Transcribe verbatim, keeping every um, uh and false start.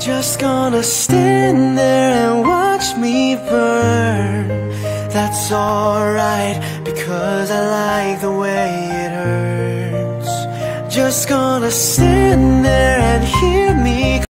Just gonna stand there and watch me burn. That's alright, because I like the way it hurts. Just gonna stand there and hear me